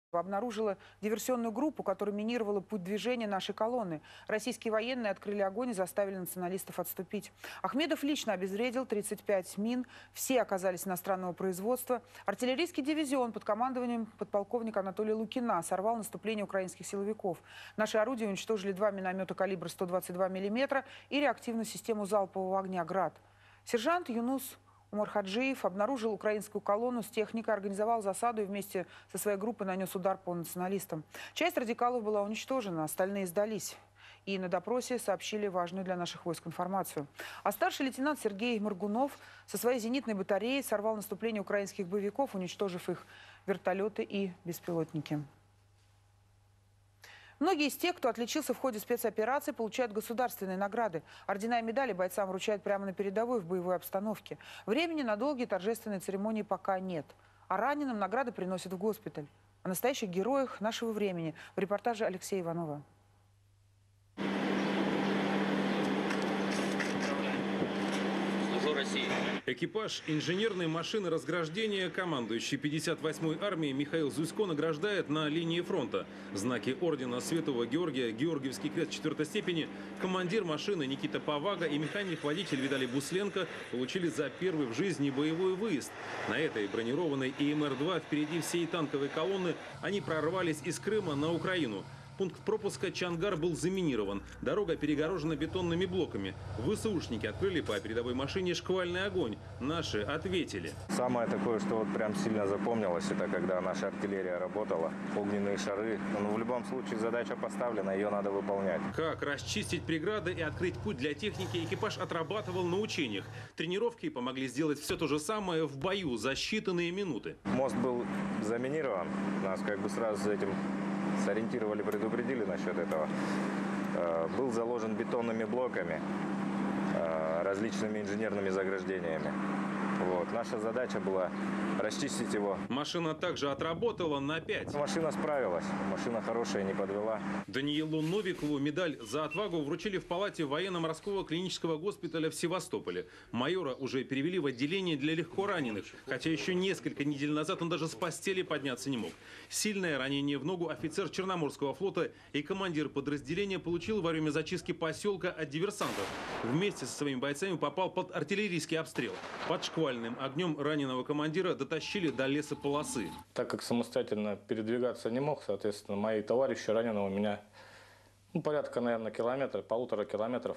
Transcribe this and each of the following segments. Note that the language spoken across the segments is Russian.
обнаружила диверсионную группу, которая минировала путь движения нашей колонны. Российские военные открыли огонь и заставили националистов отступить. Ахмедов лично обезвредил 35 мин. Все оказались иностранного производства. Артиллерийский дивизион под командованием подполковника Анатолия Лукина сорвал наступление украинских силовиков. Наши орудия уничтожили 2 миномета калибра 122 мм и реактивную систему залпового огня «Град». Сержант Юнус Умархаджиев обнаружил украинскую колонну с техникой, организовал засаду и вместе со своей группой нанес удар по националистам. Часть радикалов была уничтожена, остальные сдались. И на допросе сообщили важную для наших войск информацию. А старший лейтенант Сергей Моргунов со своей зенитной батареей сорвал наступление украинских боевиков, уничтожив их вертолеты и беспилотники. Многие из тех, кто отличился в ходе спецоперации, получают государственные награды. Ордена и медали бойцам вручают прямо на передовой в боевой обстановке. Времени на долгие торжественные церемонии пока нет. А раненым награды приносят в госпиталь. О настоящих героях нашего времени в репортаже Алексея Иванова. Экипаж инженерной машины разграждения, командующий 58-й армией Михаил Зусько, награждает на линии фронта. Знаки ордена Святого Георгия, Георгиевский крест 4-й степени, командир машины Никита Повага и механик-водитель Виталий Бусленко получили за первый в жизни боевой выезд. На этой бронированной ИМР-2 впереди всей танковой колонны они прорвались из Крыма на Украину. Пункт пропуска Чангар был заминирован. Дорога перегорожена бетонными блоками. ВСУшники открыли по передовой машине шквальный огонь. Наши ответили. Самое такое, что вот прям сильно запомнилось, это когда наша артиллерия работала. Огненные шары. Но в любом случае задача поставлена, ее надо выполнять. Как расчистить преграды и открыть путь для техники, экипаж отрабатывал на учениях. Тренировки помогли сделать все то же самое в бою за считанные минуты. Мост был заминирован. Нас как бы сразу с этим сориентировали, предупредили насчет этого. Был заложен бетонными блоками, различными инженерными заграждениями. Вот. Наша задача была расчистить его. Машина также отработала на 5. Машина справилась. Машина хорошая, не подвела. Даниилу Новикову медаль за отвагу вручили в палате военно-морского клинического госпиталя в Севастополе. Майора уже перевели в отделение для легкораненых, хотя еще несколько недель назад он даже с постели подняться не мог. Сильное ранение в ногу офицер Черноморского флота и командир подразделения получил во время зачистки поселка от диверсантов. Вместе со своими бойцами попал под артиллерийский обстрел. Под шквальным огнем раненого командира дотащили до лесополосы. Так как самостоятельно передвигаться не мог, соответственно, мои товарищи раненого меня порядка, наверное, километра, 1,5 километров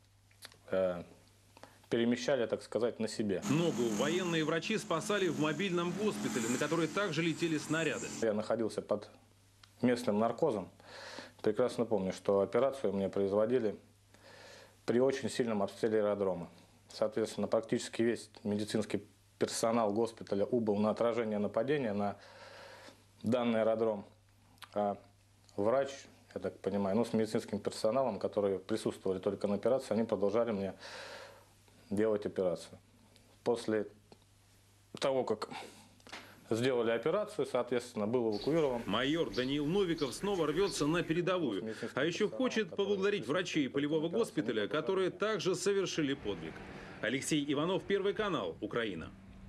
перемещали, так сказать, на себе. Ногу военные врачи спасали в мобильном госпитале, на который также летели снаряды. Я находился под местным наркозом. Прекрасно помню, что операцию мне производили при очень сильном обстреле аэродрома. Соответственно, практически весь медицинский персонал госпиталя убыл на отражение нападения на данный аэродром. А врач, я так понимаю, с медицинским персоналом, которые присутствовали только на операции, они продолжали мне делать операцию. После того, как сделали операцию, соответственно, был эвакуирован. Майор Даниил Новиков снова рвется на передовую. А еще хочет поблагодарить врачей полевого госпиталя, которые также совершили подвиг. Алексей Иванов, Первый канал, Украина.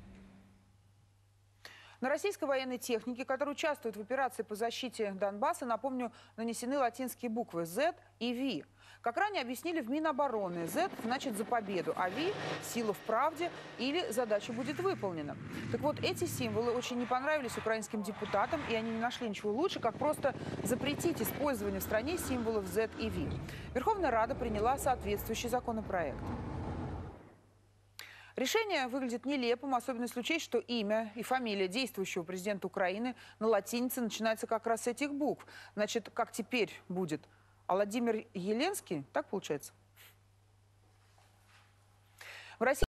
На российской военной технике, которая участвует в операции по защите Донбасса, напомню, нанесены латинские буквы Z и V. Как ранее объяснили в Минобороны, Z значит «за победу», а V – «сила в правде» или «задача будет выполнена». Так вот, эти символы очень не понравились украинским депутатам, и они не нашли ничего лучше, как просто запретить использование в стране символов Z и V. Верховная Рада приняла соответствующий законопроект. Решение выглядит нелепым, особенно если учесть, что имя и фамилия действующего президента Украины на латинице начинается как раз с этих букв. Значит, как теперь будет? А Владимир Еленский? Так получается? В России